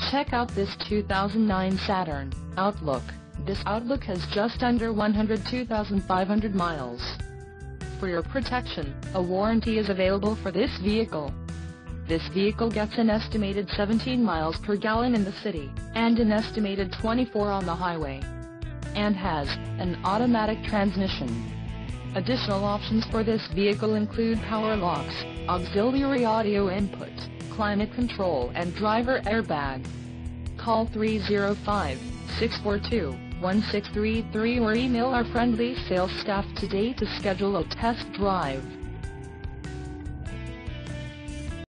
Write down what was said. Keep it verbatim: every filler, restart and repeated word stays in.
Check out this two thousand nine Saturn Outlook. This Outlook has just under one hundred two thousand five hundred miles. For your protection, a warranty is available for this vehicle. This vehicle gets an estimated seventeen miles per gallon in the city, and an estimated twenty-four on the highway, and has an automatic transmission. Additional options for this vehicle include power locks, auxiliary audio input, climate control and driver airbag. Call three oh five, six four two, one six three three or email our friendly sales staff today to schedule a test drive.